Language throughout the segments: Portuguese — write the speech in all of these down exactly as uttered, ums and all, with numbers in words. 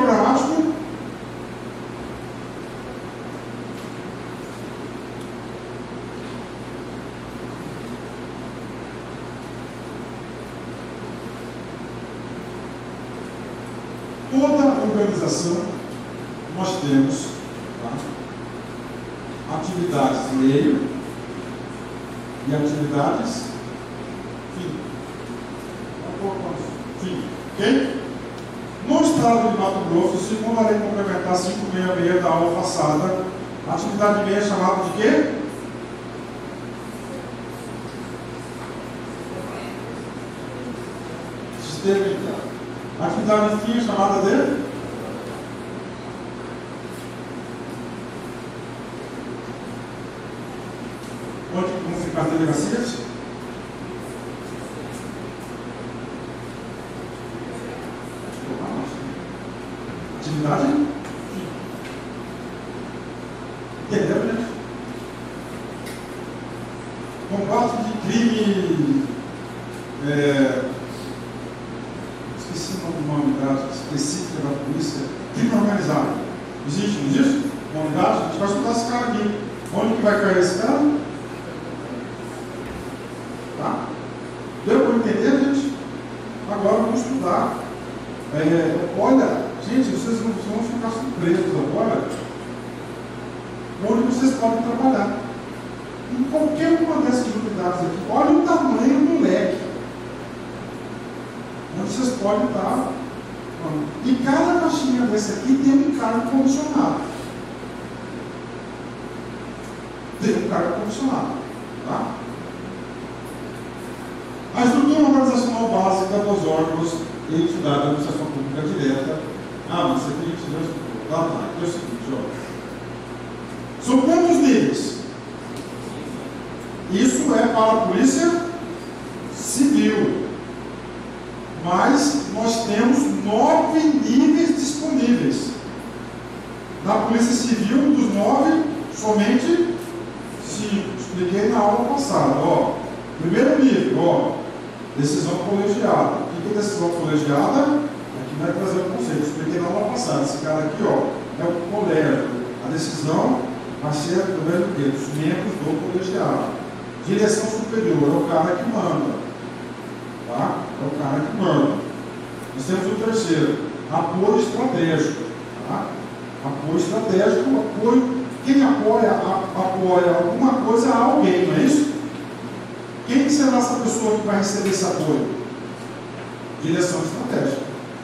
programático? Toda organização nós temos, tá, atividades meio e atividades fim. Fim. Ok? No estado de Mato Grosso, segundo a lei complementar quinhentos e sessenta e seis da aula passada, a atividade meio é chamada de quê? Sistema interno. A atividade fim é chamada de? Onde vão ficar as delegacias? Atividade fim. Entendeu, gente? Combate de crime. É, esqueci uma unidade específica da polícia, crime organizado. Existe, não existe? Uma unidade, a gente vai estudar esse cara aqui. Onde que vai cair esse cara? Tá? Deu para entender, gente? Agora vamos estudar. É, olha, gente, vocês não vão ficar surpresos agora. Onde vocês podem trabalhar. Em qualquer uma dessas unidades aqui. Olha o tamanho do leque. Onde vocês podem estar. E cada caixinha desse aqui tem um cargo comissionado. Tem um cargo comissionado. Tá? A estrutura organizacional básica dos órgãos e entidades da administração pública direta. Ah, mas isso aqui a gente já estudou. Tá, tá. Então é o seguinte, ó. São quantos níveis? Isso é para a polícia civil. Mas nós temos nove níveis disponíveis. Na polícia civil, dos nove, somente cinco. Expliquei na aula passada. Ó, primeiro nível, ó, decisão colegiada. O que é decisão colegiada? Aqui vai trazer o conceito. Expliquei na aula passada. Esse cara aqui, ó, é o colégio. A decisão vai ser através do quê? Dos membros do colegiado. Direção superior é o cara que manda. Tá? É o cara que manda. Nós temos o terceiro, apoio estratégico. Tá? Apoio estratégico, apoio. Quem apoia, a, apoia alguma coisa a alguém, não é isso? Quem será essa pessoa que vai receber esse apoio? Direção estratégica.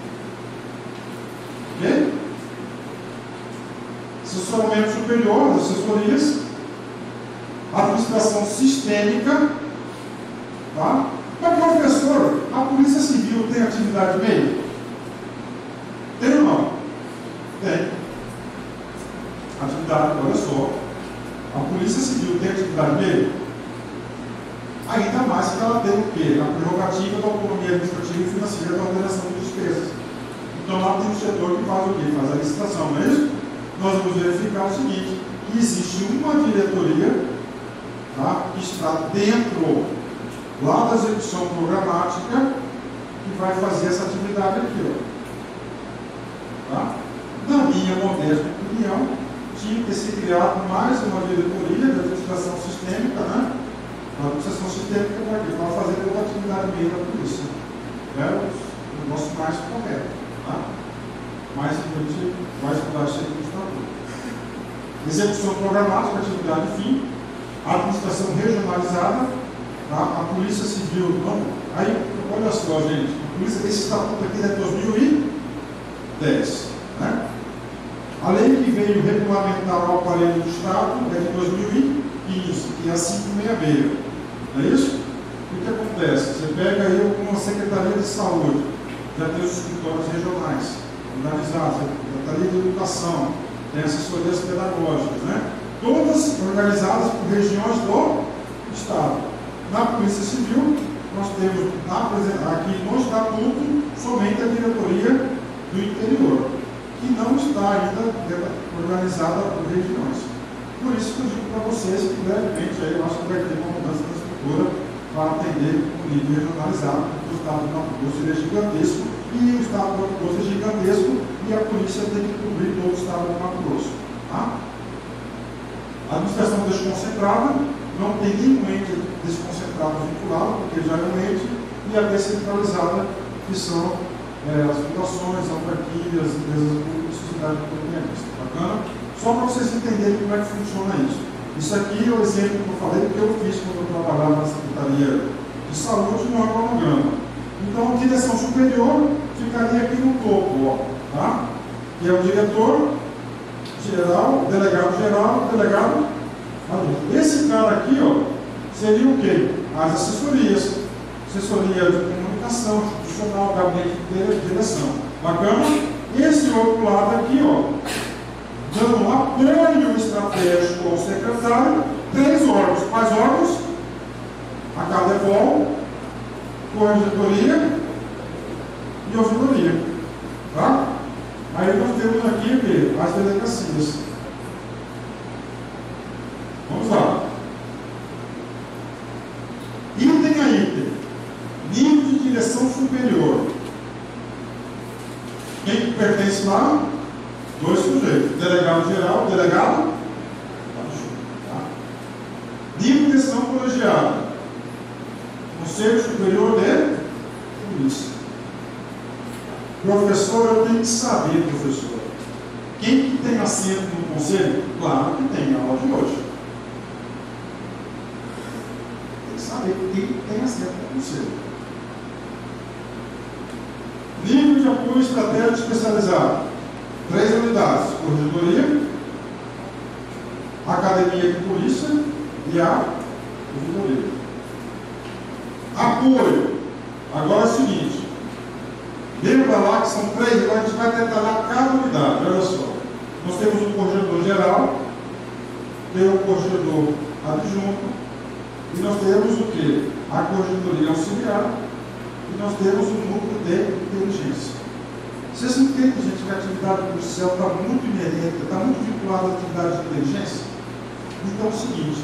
Ok? Assessoramento superior, assessorias. Administração sistêmica. Tá? Mas, professor, a Polícia Civil tem atividade meio? Tem ou não? Tem. Atividade, olha só. A Polícia Civil tem atividade meio? Ainda mais que ela tem o quê? A prerrogativa da autonomia administrativa e financeira da ordenação de despesas. Então lá tem um setor que faz o quê? Faz a licitação, não é isso? Nós vamos verificar o seguinte, que existe uma diretoria, tá, que está dentro lá da execução programática que vai fazer essa atividade aqui. Ó. Tá? Na minha modesta opinião, tinha que ser criado mais uma diretoria de administração sistêmica, né? A administração sistêmica para fazer toda a atividade meio da polícia. É o nosso mais correto. Tá? Mas a gente vai estudar isso aqui no estatuto. Execução programática, atividade fim, administração regionalizada, tá? A Polícia Civil, não. Aí, olha só, gente, a polícia, esse estatuto aqui é de dois mil e dez. Né? A lei que veio regulamentar o aparelho do Estado é de dois mil e quinze, que é a quinhentos e sessenta e seis. Não é isso? O que acontece? Você pega aí uma Secretaria de Saúde, já tem os escritórios regionais, organizados, Secretaria de Educação, tem assessorias pedagógicas, né? Todas organizadas por regiões do Estado. Na Polícia Civil, nós temos na, aqui no Estatuto somente a diretoria do interior, que não está ainda organizada por regiões. Por isso que eu digo para vocês que brevemente aí eu acho que vai ter uma mudança na estrutura para atender o nível regionalizado, porque o estado do Mato Grosso ele é gigantesco, e o estado do Mato Grosso é gigantesco, e a polícia tem que cobrir todo o estado do Mato Grosso. Tá? A administração desconcentrada, não tem nenhum ente desconcentrado vinculado, porque já é um ente, e a descentralizada, que são é, as fundações, autarquias, empresas públicas, sociedade pública. Bacana? Só para vocês entenderem como é que funciona isso. Isso aqui é o exemplo que eu falei, que eu fiz quando eu trabalhava na Secretaria de Saúde no organograma. Então, a direção superior ficaria aqui no topo, ó, tá? Que é o diretor geral, delegado geral, delegado adjunto. Esse cara aqui, ó, seria o quê? As assessorias, assessoria de comunicação, institucional, gabinete de direção. Bacana? Esse outro lado aqui, ó, dando apoio estratégico ao secretário, três órgãos. Quais órgãos? A Cadepol, Corregedoria e Ouvidoria. Tá? Aí nós temos aqui o quê? As delegacias. Vamos lá. Item a item. Nível de direção superior. Quem pertence lá? Dois sujeitos. Delegado geral, delegado. Tá? Nível de direção colegiada. Conselho Superior de Polícia. Professor, eu tenho que saber, professor. Quem que tem assento no conselho? Claro que tem, na aula de hoje. Tem que saber quem tem assento no conselho. Nível de apoio estratégico especializado. Três unidades: Corregedoria, Academia de Polícia e a Ouvidoria. Apoio. Agora é o seguinte. Lembra lá que são três, agora a gente vai detalhar cada unidade. Olha só. Nós temos o corregedor geral, tem o corregedor adjunto, e nós temos o que? A corregedoria auxiliar, e nós temos o núcleo de inteligência. Vocês entendem, gente, que a atividade policial está muito inerente, está muito vinculada à atividade de inteligência? Então é o seguinte,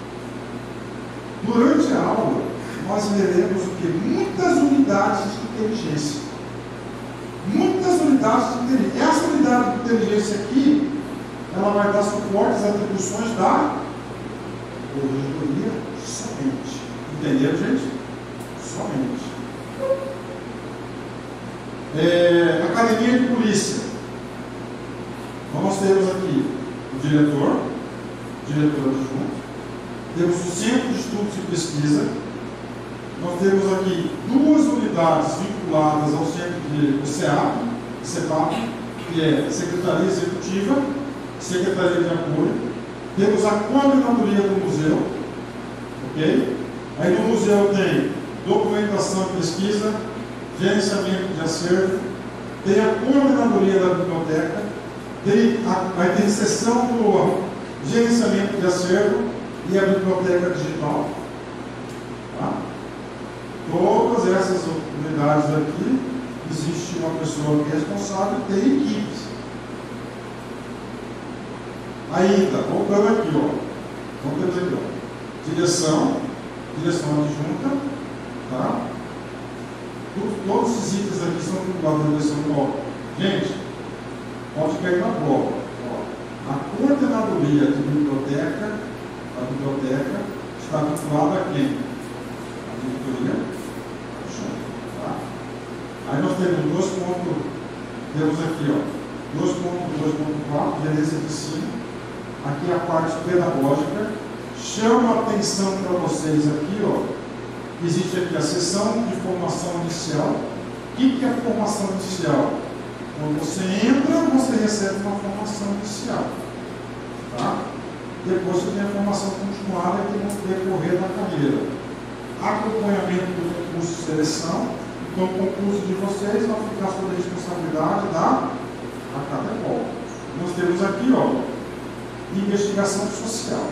durante a aula, nós veremos o que? Muitas unidades de inteligência. Muitas unidades de inteligência. Essa unidade de inteligência aqui, ela vai dar suporte às atribuições da corregedoria somente. Entenderam, gente? Somente. É, Academia de Polícia. Então, nós temos aqui o diretor, diretor adjunto, temos o Centro de Estudos e Pesquisa, nós temos aqui duas unidades vinculadas ao Centro de C E A P, C E P A P, que é Secretaria Executiva, Secretaria de Apoio, temos a coordenadoria do museu, ok? Aí no museu tem documentação e pesquisa, gerenciamento de acervo, tem a coordenadoria da biblioteca, tem a, vai ter seção do gerenciamento de acervo e a biblioteca digital. Tá? Todas essas unidades aqui, existe uma pessoa responsável e tem equipes. Ainda, voltando aqui, ó, vamos ter aqui, ó, direção, direção adjunta, tá? Todos esses itens aqui são vinculados à direção do bloco. Gente, pode cair na prova. Ó, a coordenadoria de biblioteca, a biblioteca está vinculada a quem? A diretoria. Tá? Aí nós temos dois pontos, temos aqui, ó, dois ponto dois ponto quatro, gerência de ensino. Aqui a parte pedagógica. Chama a atenção para vocês aqui, ó. Existe aqui a sessão de formação inicial. O que é a formação inicial? Quando você entra, você recebe uma formação inicial. Tá? Depois você tem a formação continuada que vai decorrer da carreira. Acompanhamento do concurso de seleção. Então, o concurso de vocês vai ficar sob a responsabilidade da Acadepol. Nós temos aqui, ó, investigação social.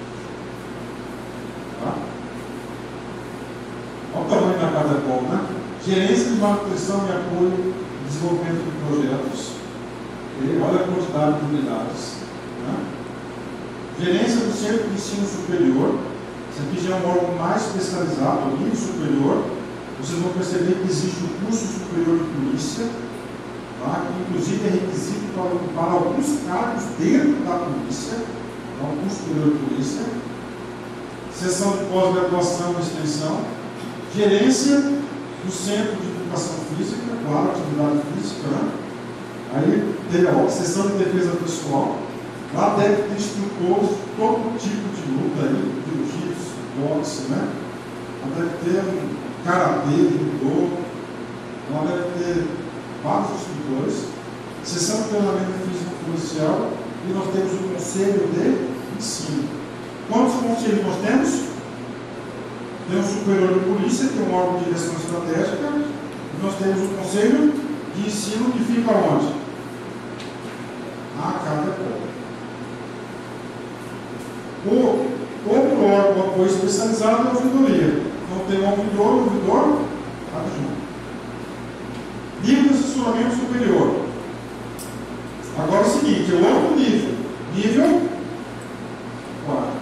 Tá? Olha o tamanho da Acadepol, né? Gerência de manutenção e apoio e desenvolvimento de projetos. Okay? Olha a quantidade de unidades. Né? Gerência do Centro de Ensino Superior. Esse aqui já é um órgão mais especializado, um nível superior. Vocês vão perceber que existe o curso superior de polícia, tá? Que inclusive é requisito para ocupar alguns cargos dentro da polícia, tá? O curso superior de polícia. Seção de pós-graduação e extensão, gerência do Centro de Educação Física, claro, atividade física, né? Aí tem a seção de defesa pessoal, lá deve ter instrutores de todo tipo de luta aí, jiu-jitsu, boxe, né? Lá deve ter um karatê, judô, lá deve ter vários instrutores, seção de treinamento físico policial, e nós temos o conselho de ensino. Quantos conselhos nós temos? Tem o superior de polícia, que é um órgão de direção estratégica, e nós temos o conselho de ensino, que fica onde? A cada o outro órgão apoio especializado é a ouvidoria. Então tem o ouvidor, o ouvidor adjunto. Nível de assessoramento superior. Agora é o seguinte, é o outro nível. Nível quatro.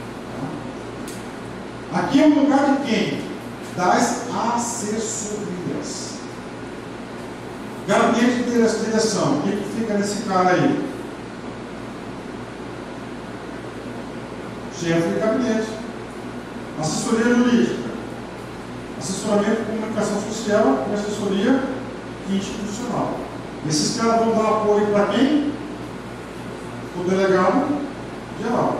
Aqui é o lugar de quem? Das assessorias. Gabinete de direção. O que fica nesse cara aí? Chefe de gabinete. Assessoria jurídica. Assessoramento de comunicação social e assessoria institucional. Esses caras vão dar apoio para quem? O delegado geral.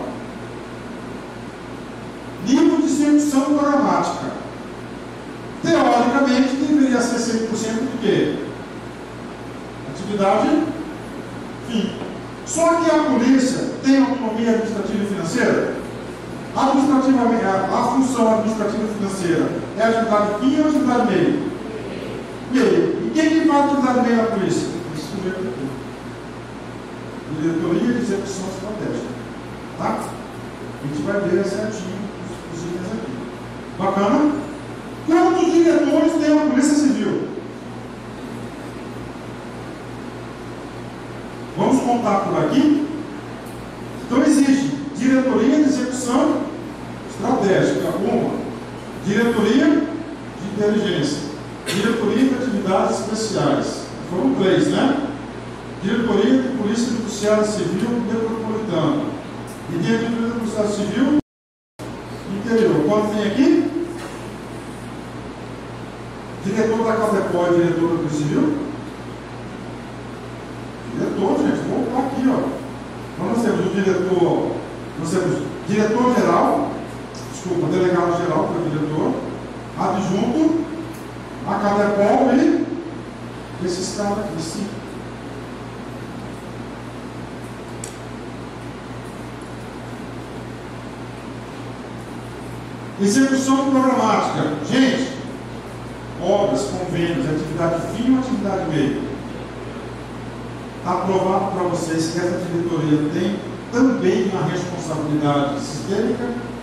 Nível de execução programática. Teoricamente, deveria ser cem por cento do quê? Atividade fim. Só que a polícia tem autonomia administrativa e financeira? Administrativamente, a, a função administrativa e financeira é atividade fim ou atividade meio? Meio. E quem que faz atividade meio na polícia? Esse sujeito aqui. Diretoria de execução estratégica. Tá? A gente vai ver certinho. Bacana? Quantos diretores tem a Polícia Civil? Vamos contar por aqui? Então existe diretoria de execução estratégica, uma, diretoria de inteligência, diretoria de atividades especiais. Foram três, né? Diretoria de Polícia Judiciária Civil Metropolitana. E tem a diretoria de Polícia Civil interior. Quanto tem aqui? Diretor da Cadepó e diretor da Polícia Civil? Diretor, gente, vou voltar aqui, ó. Então nós temos o diretor, nós temos diretor geral, desculpa, delegado geral, que é o diretor, adjunto, a Cadepó e esses caras aqui, sim. Execução programática. Gente, obras, convênios, atividade fim ou atividade meio? Está aprovado para vocês que essa diretoria tem também uma responsabilidade sistêmica?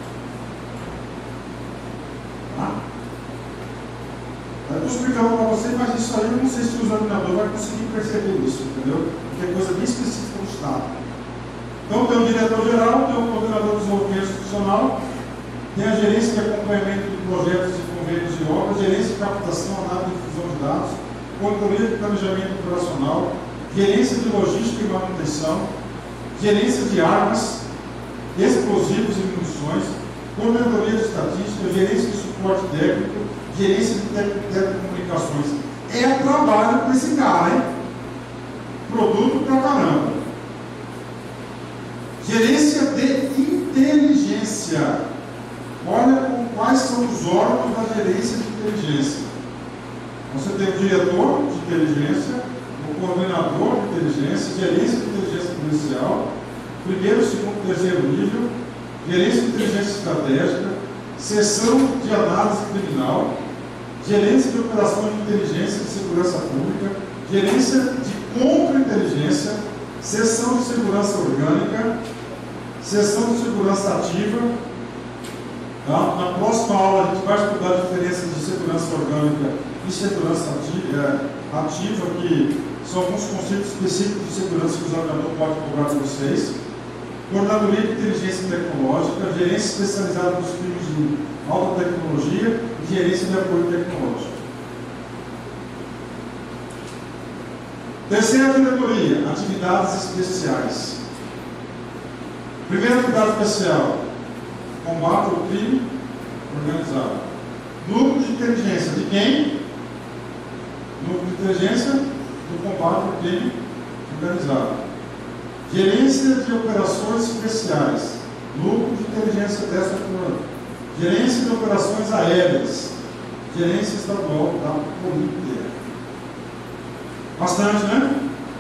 Tá? Eu estou explicando para vocês, mas isso aí eu não sei se o examinador vai conseguir perceber isso, entendeu? Porque é coisa bem específica do Estado. Então tem o diretor geral, tem o coordenador de desenvolvimento institucional, tem a gerência de acompanhamento de projetos e convênios de obras, gerência de captação, análise e difusão de dados, controle de planejamento operacional, gerência de logística e manutenção, gerência de armas, explosivos e munições, coordenadoria de estatística, gerência de suporte técnico, gerência de telecomunicações. É trabalho com esse cara, hein? Produto pra caramba. Gerência de inteligência. Olha quais são os órgãos da gerência de inteligência. Você tem o diretor de inteligência, o coordenador de inteligência, gerência de inteligência policial, primeiro, segundo, terceiro nível, gerência de inteligência estratégica, seção de análise criminal, gerência de operações de inteligência e de segurança pública, gerência de contra-inteligência, seção de segurança orgânica, seção de segurança ativa. Tá? Na próxima aula a gente vai estudar a diferença de segurança orgânica e segurança ativa, ativa, que são alguns conceitos específicos de segurança que o examinador pode cobrar de vocês. Coordenadoria de Inteligência Tecnológica, Gerência Especializada dos Crimes de Alta Tecnologia e Gerência de Apoio Tecnológico. Terceira diretoria, atividades especiais. Primeira atividade especial, combate ao crime organizado. Núcleo de inteligência de quem? Núcleo de inteligência do combate ao crime organizado. Gerência de operações especiais. Núcleo de inteligência dessa turma. Gerência de operações aéreas. Gerência estadual da Polícia. Bastante, né?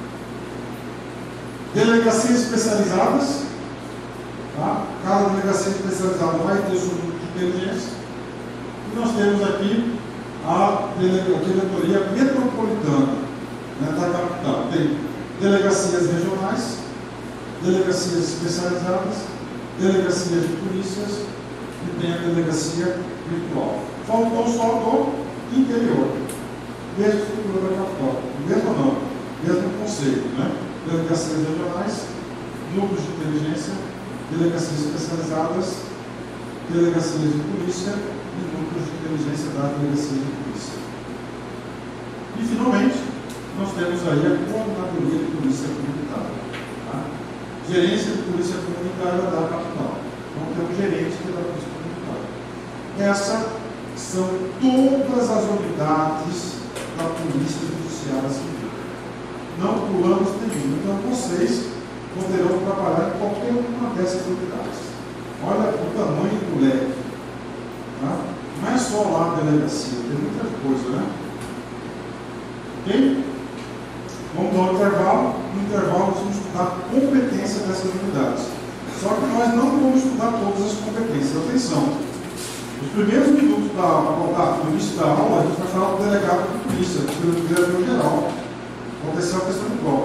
Delegacias especializadas. Tá? Cada delegacia especializada vai ter seu núcleo de inteligência. E nós temos aqui a diretoria metropolitana, né, da capital. Tem delegacias regionais, delegacias especializadas, delegacias de polícias e tem a delegacia virtual. Faltou só do interior, mesma estrutura da capital, mesmo não, mesmo conceito, né? Delegacias regionais, núcleos de inteligência, delegacias especializadas, delegacias de polícia e núcleos de inteligência da delegacia de polícia. E finalmente, nós temos aí a coordenadoria de polícia comunitária. Tá? Gerência de polícia comunitária da capital. Então tem um gerente da polícia comunitária. Essas são todas as unidades da polícia judiciária civil. Não pulamos nenhuma. Então vocês poderão trabalhar em qualquer uma dessas unidades. Olha o tamanho do leque. Tá? Não é só lá a delegacia, tem muita coisa, né? Ok? Vamos dar um intervalo. No intervalo, nós vamos estudar a competência dessas unidades. Só que nós não vamos estudar todas as competências. Atenção! Os primeiros minutos da, da, do início da aula, a gente vai falar do delegado de polícia, do diretor geral. Aconteceu a questão de prova.